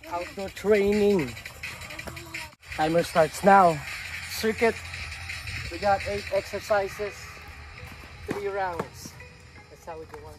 Outdoor training. Timer starts now. Circuit. We got 8 exercises, 3 rounds. That's how we do one.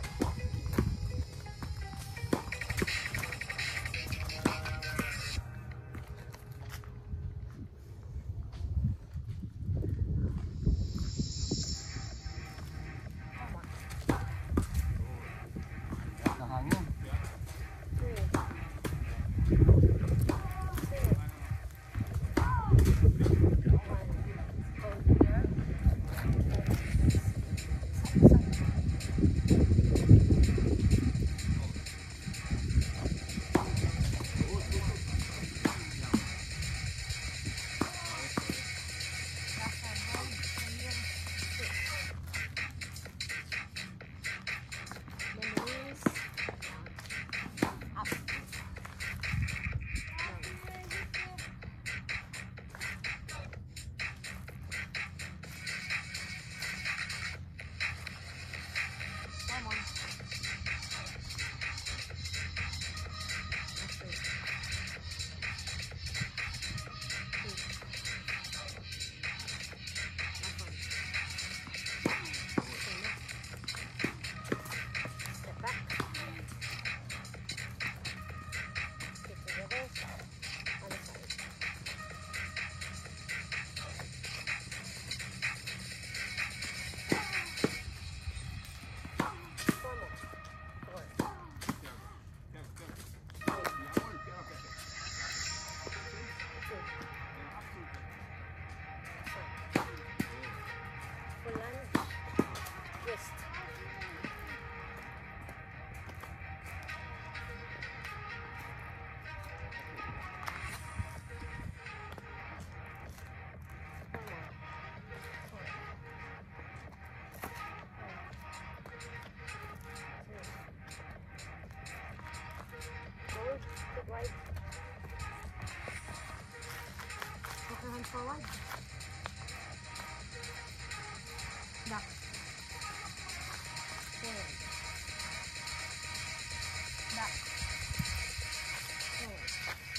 Forward. Back. Forward. Back. Forward.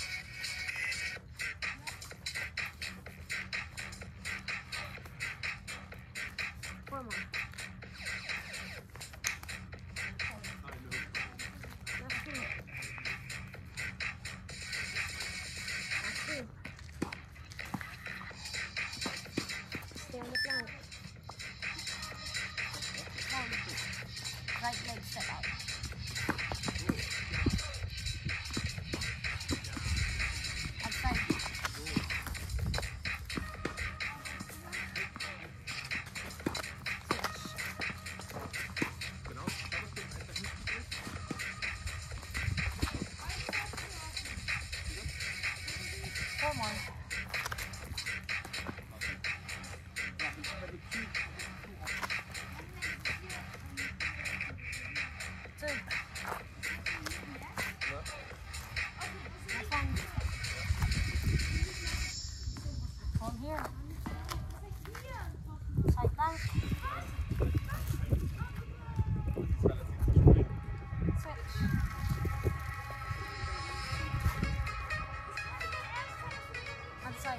One more. Last two. Last two. Stay on the plank. Right leg step out. Outside. Four more. Hold here. Side plank. Switch. Outside.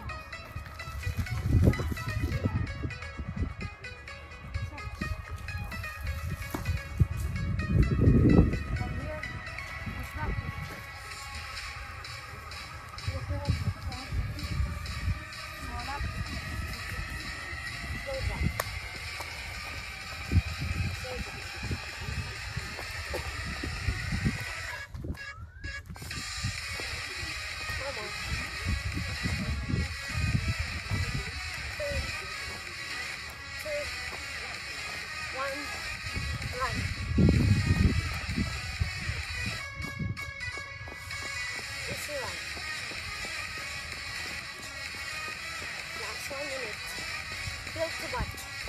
Last 1 minute. Build to butt.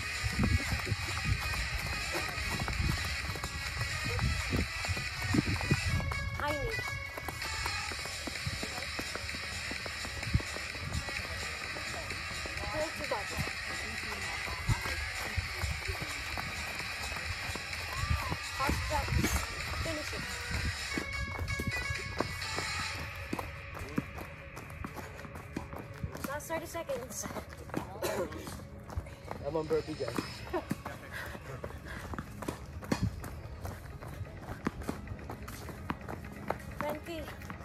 High knee. Build to butt. Fast practice. Finish it. 30 seconds. Tamang burpee dyan. 20.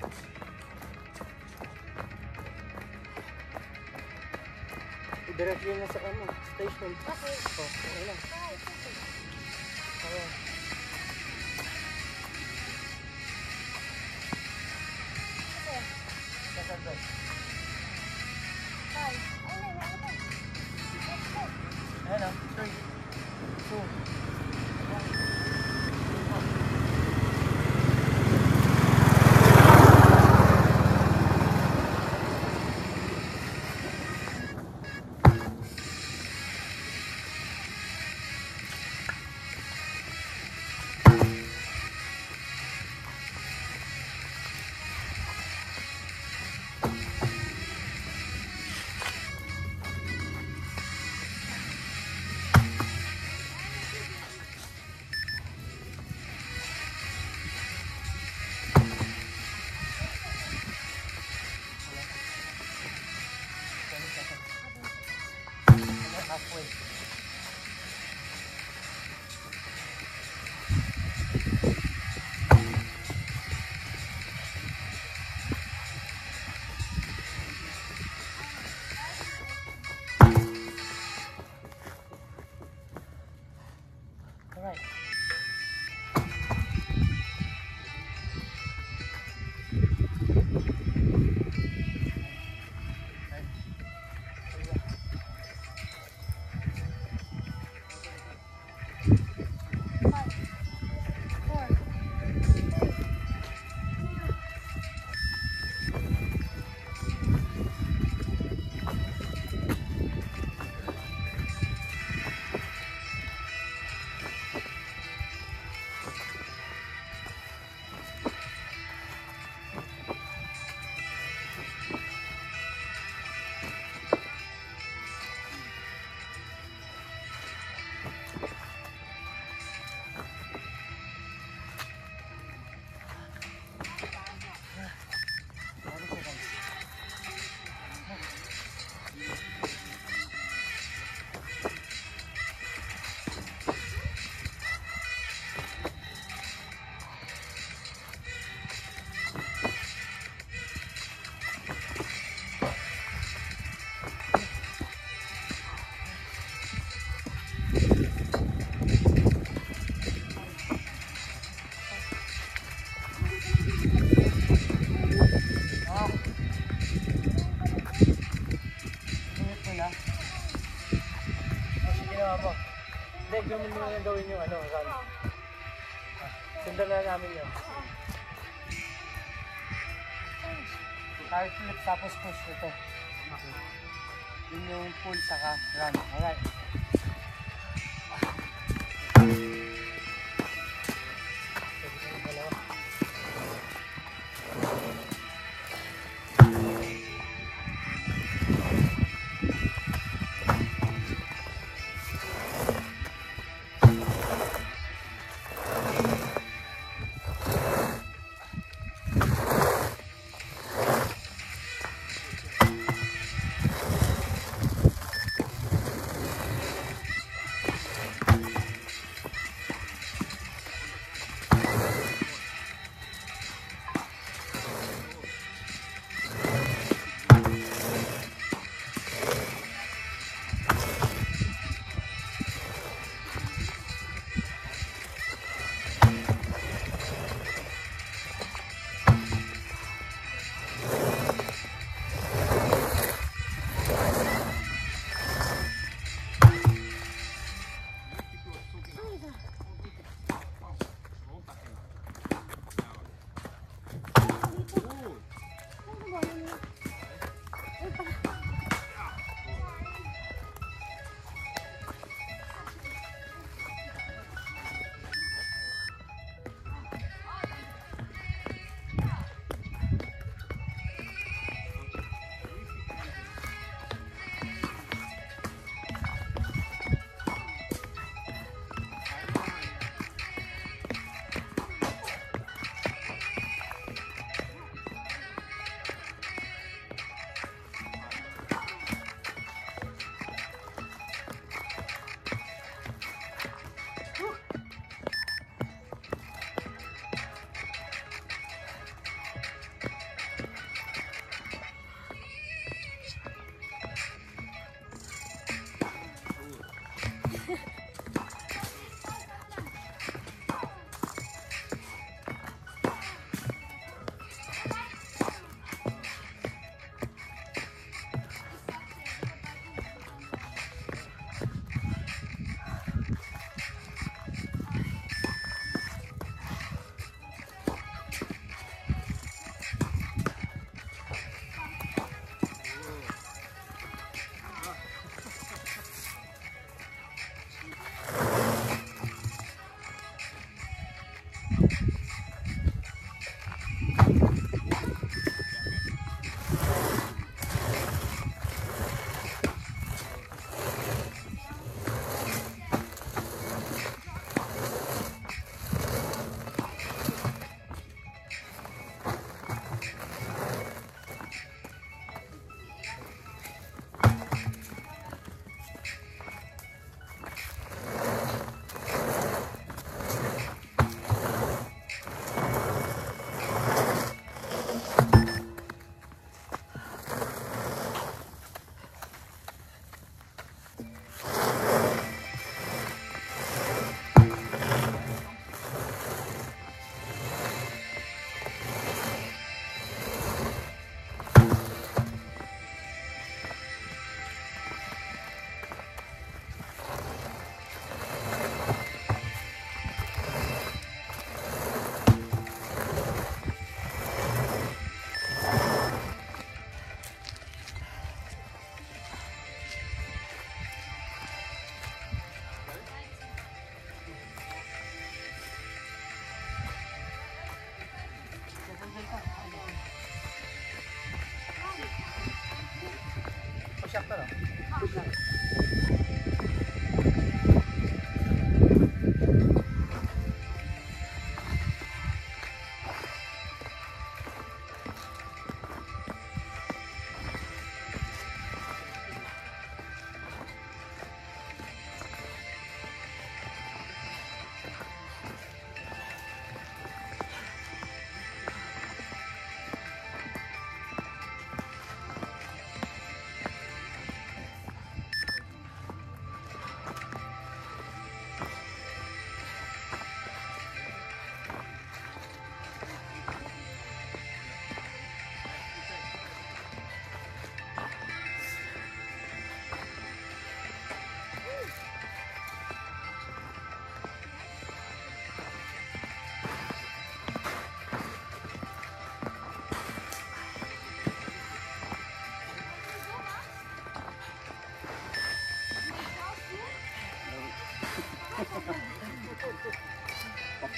Direct yun na sa station. Okay. Oh, okay lang. Right, okay. Okay. Okay. Second breath. 5. Oh, no, no, no. Let's go. Ayan o. 3, 2, 1. Halfway. All right. Hindi, gawin mo na gawin yung run. Sundan na namin yun. Hard flip tapos push ito. Yun yung pull saka run. Alright.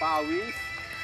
Pawis.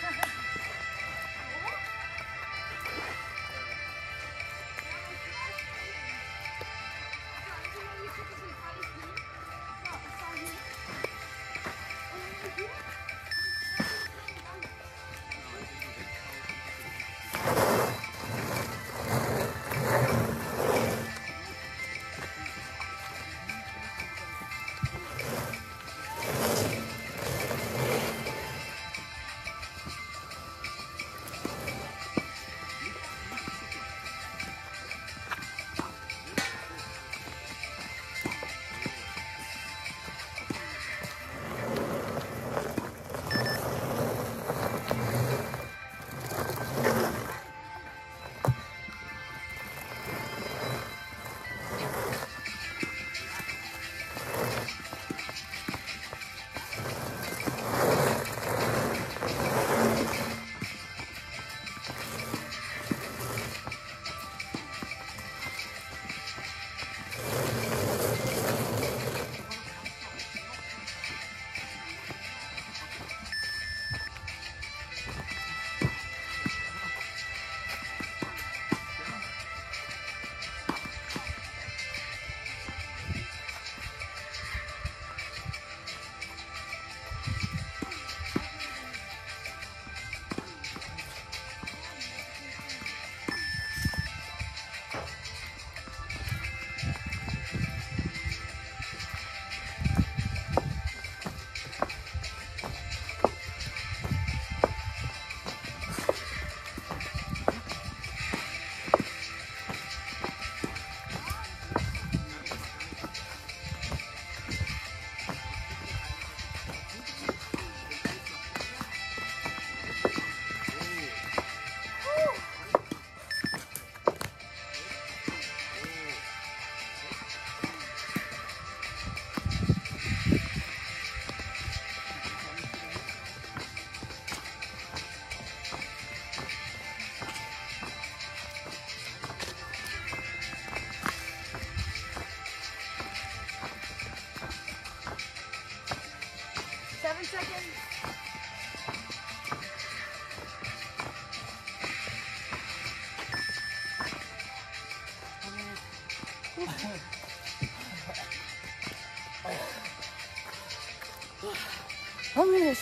How many minutes?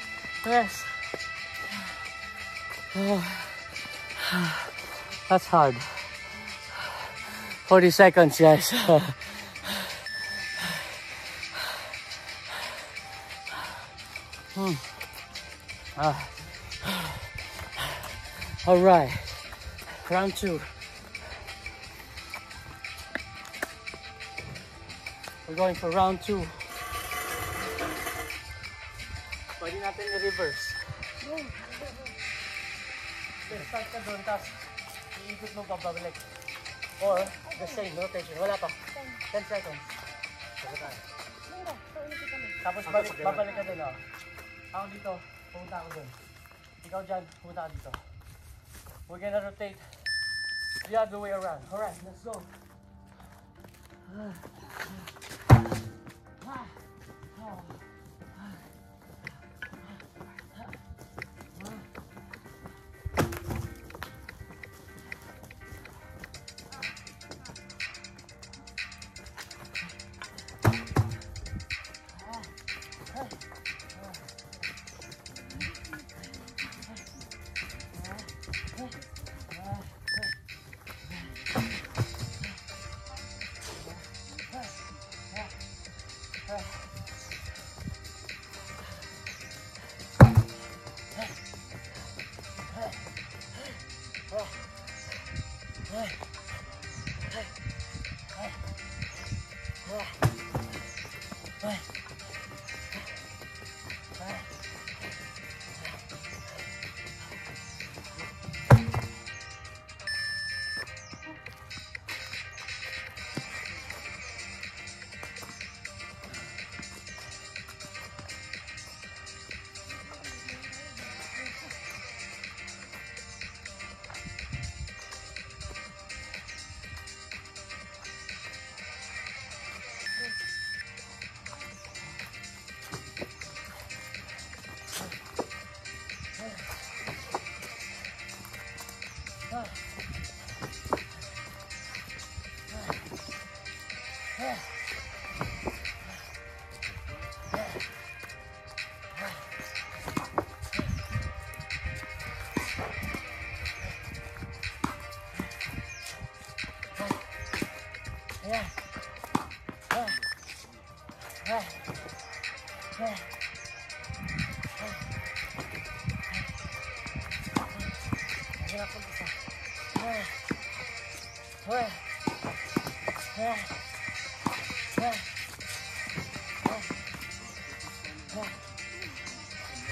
Yes. That's hard. 40 seconds, guys. All right, round 2. We're going for round 2. Pwede natin i-reverse. Start ka doon, tapos iikot mo pabalik. Or the same rotation. Wala pa. 10 seconds. Tapos babalik ka doon. Oh. Ako dito, pumunta ako doon. Ikaw dyan, pumunta ako dito. We're gonna rotate the other way around. Alright, let's go.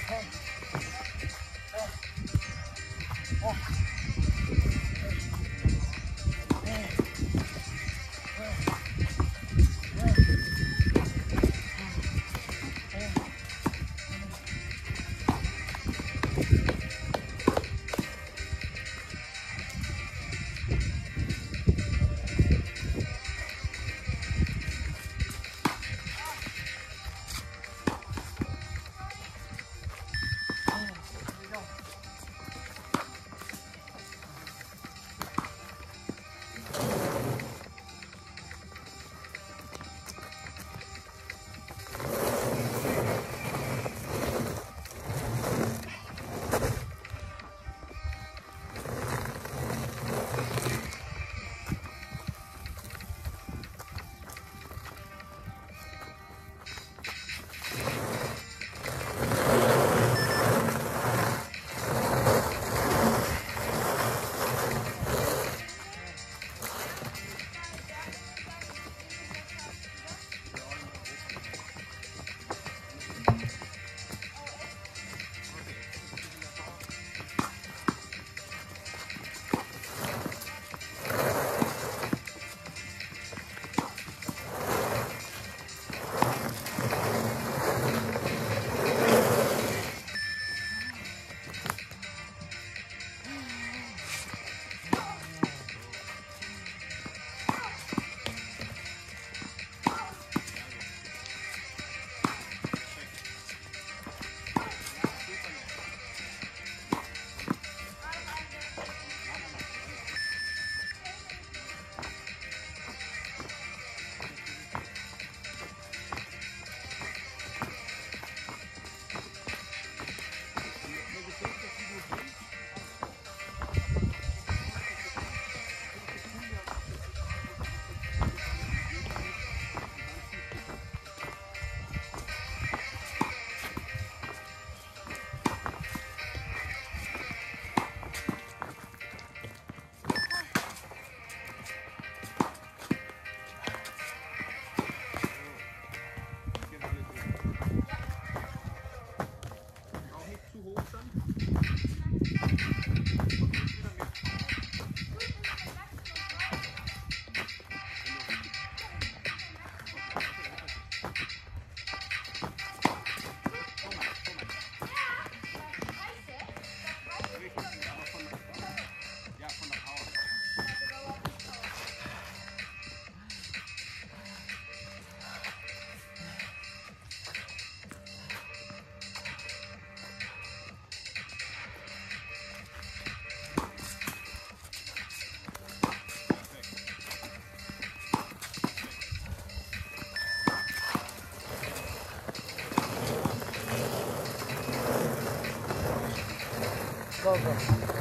Go, go.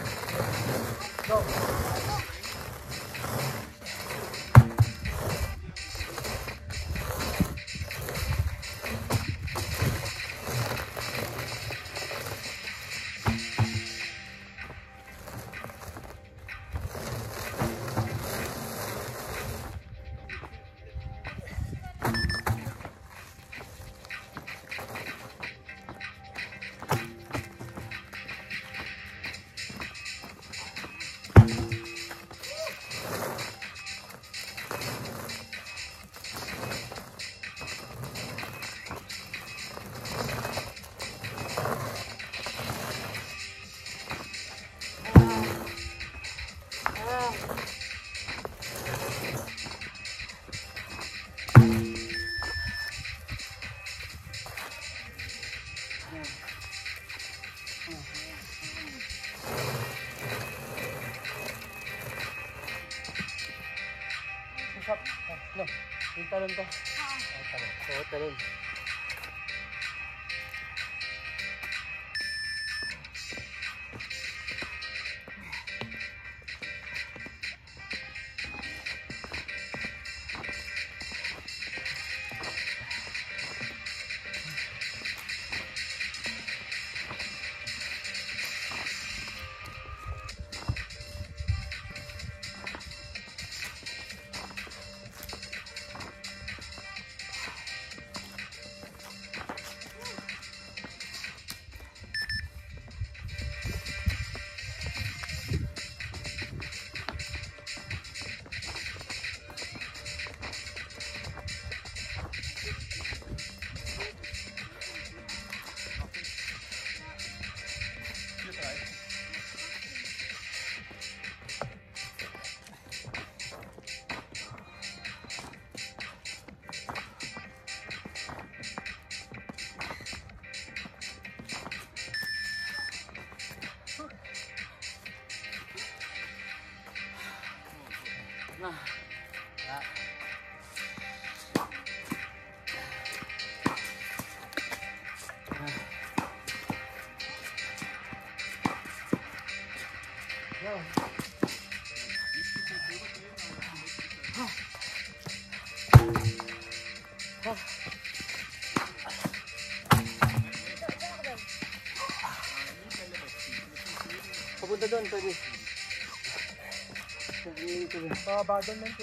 Go. Push up. No. Yung talon to. Talon. Oo, talon. Yeah. Go. Papunta doon, pwede. Bababa doon lang po.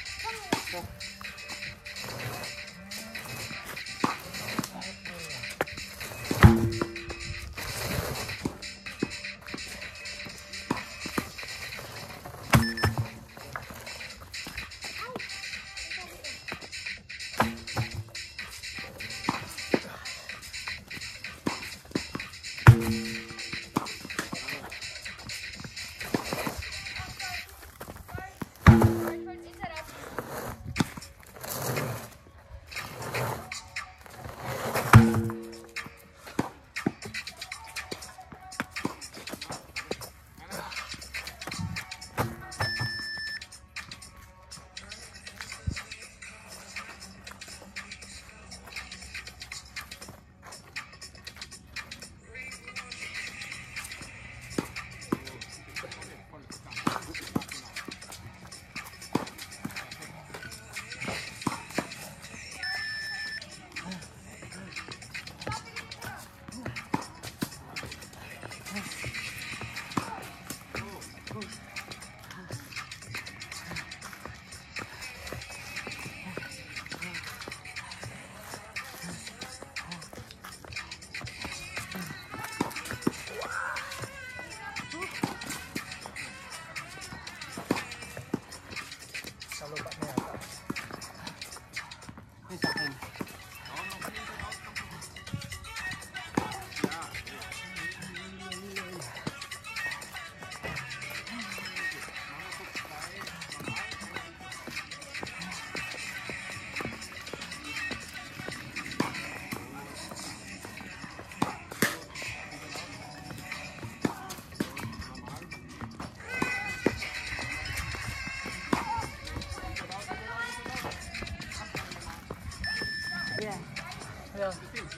Yeah.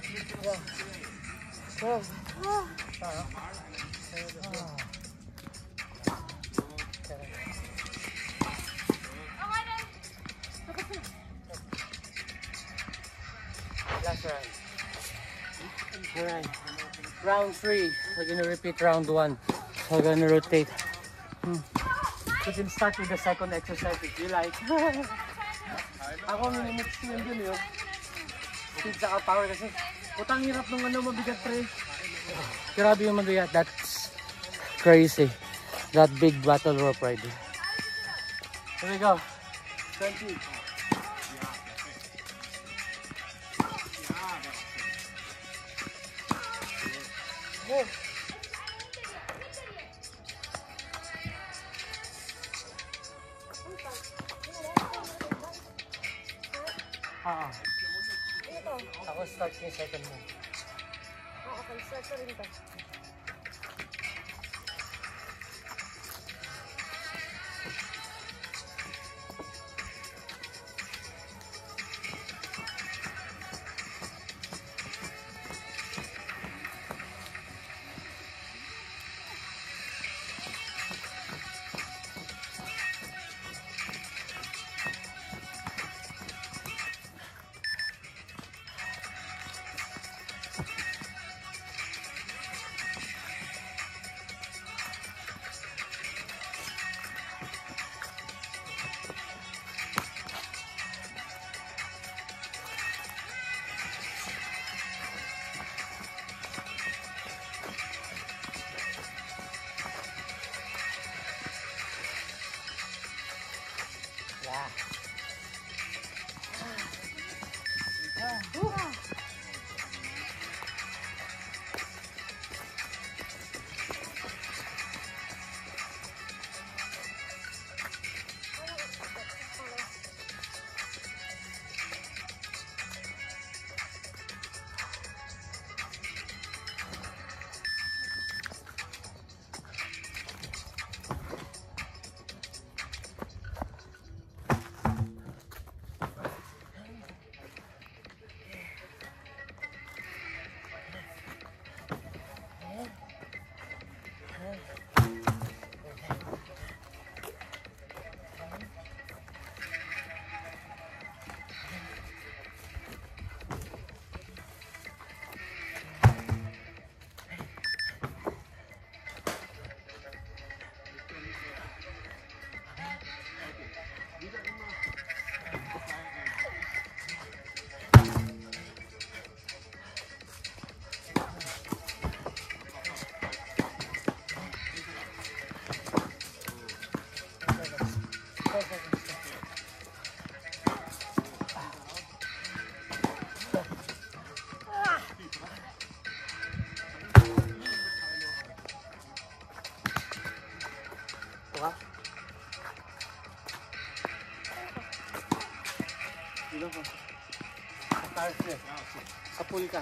Yeah. Last round. Alright. Round 3. We're gonna repeat round 1. So we're gonna rotate. We can start with the second exercise if you like. Ako minimix ko yun dun yun. Speed sa power kasi. Putang hirap nung ano mabigat pre. Grabe yung mabigat. That's crazy. That big battle rope ride. Here we go. 20. Move. Ako start yung second move. Okay, start ko rin to. Sa Carrefour. Sa pool ka.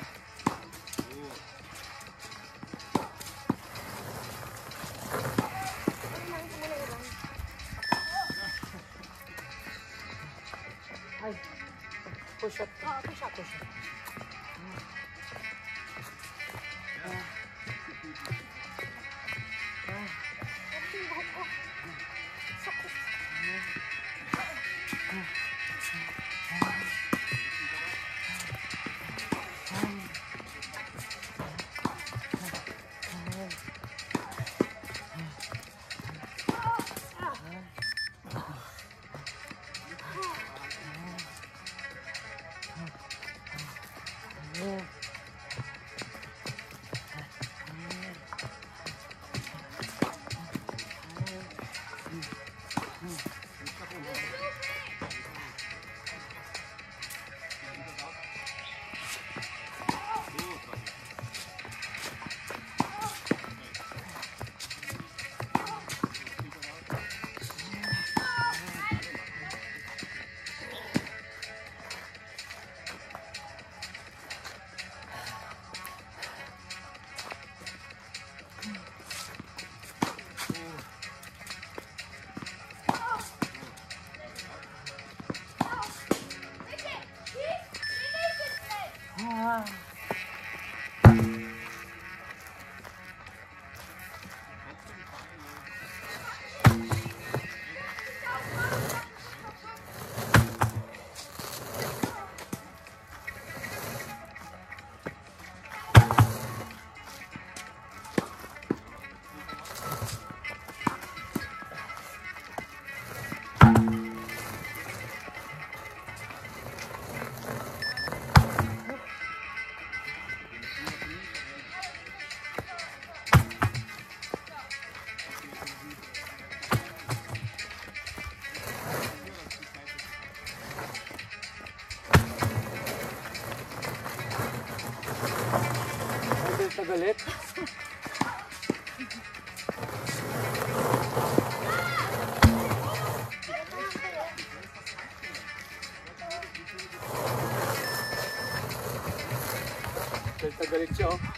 Ay, push up. Push up. Push up. Galit. Galit siya, oh.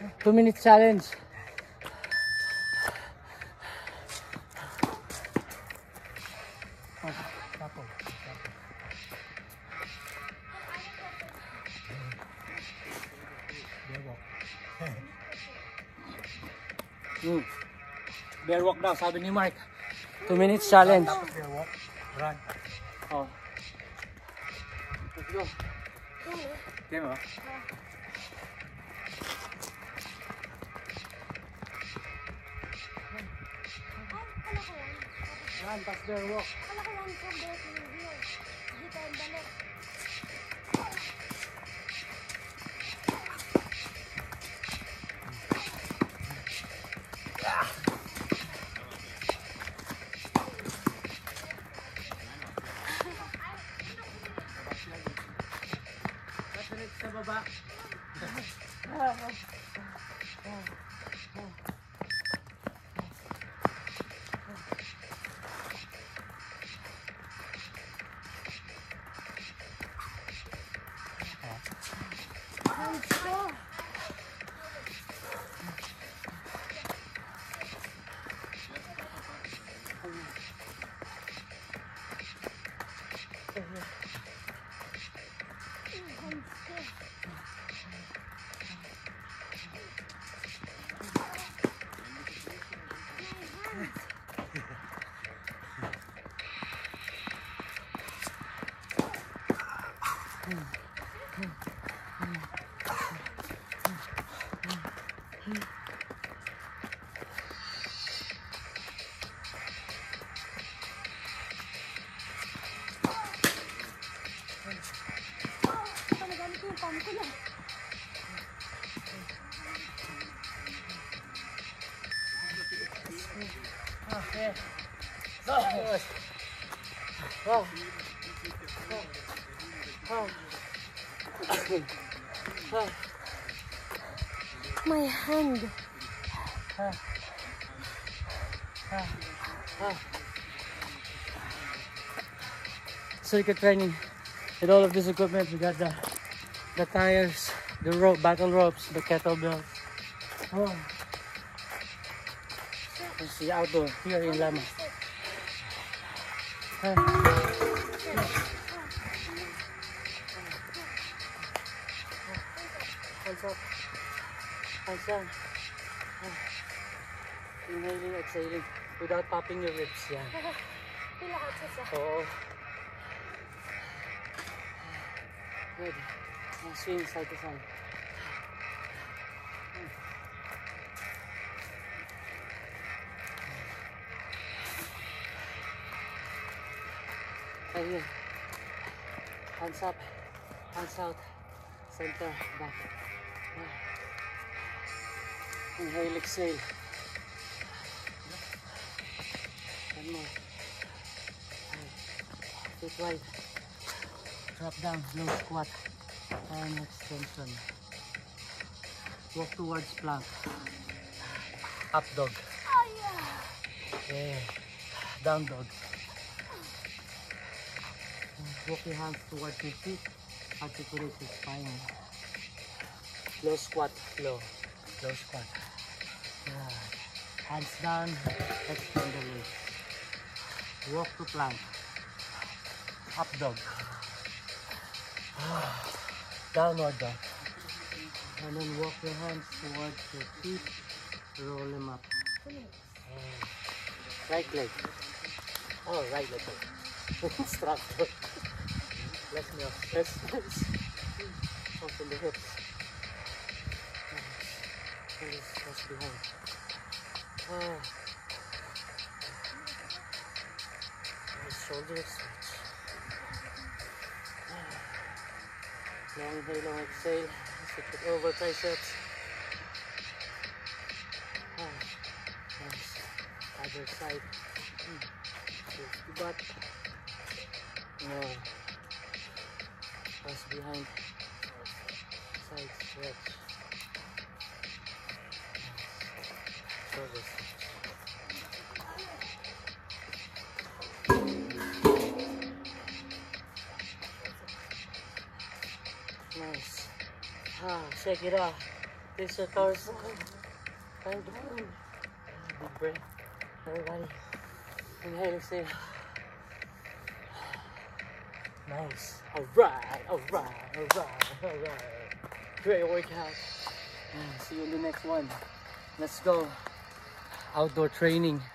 2 minute challenge. Bear walk daw, sabi ni Mark. 2 minutes challenge. Bear walk. Run. Oh. Let's go. Okay mo? Run, pas bear walk. Akala ko yan from there to here. Dito ang balik. Kasunod sa baba. Nagamit ko yung palm ko na. Okay. Go. Go. My hand. Circuit training. With all of this equipment, we got the tires, the rope, battle ropes, the kettlebells. Oh. It's the outdoor here in Lamma. Hands up. Hands down. Inhaling, exhaling without popping your lips. Yeah. Pila ka sa. Oo. Good. Now swing side to side. Right here. Hands up, hands out, center, back. Inhale, exhale. One more. Feet wide. Drop down, low squat, and extension. Walk towards plank. Up dog. Yeah. Down dog. Walk your hands towards your feet. Articulate your spine. Low squat, low. Low squat. Yeah. Hands down, extend the legs. Walk to plank. Up dog. Downward dog. And then walk your hands towards your feet. Roll them up. Right leg. Oh, right leg. Instructor. Bless me up. Press. Open the hips. Press behind. Shoulders stretch. Long inhale, long exhale. Sit it over triceps. Nice. Other side. Lift the butt. More. Press behind. Side stretch. Shoulders stretch. Nice. Shake it off. This is our side. Time down. Deep breath. Everybody. Inhale, exhale. Nice. Alright, alright, alright, alright. Great workout. See you in the next one. Let's go. Outdoor training.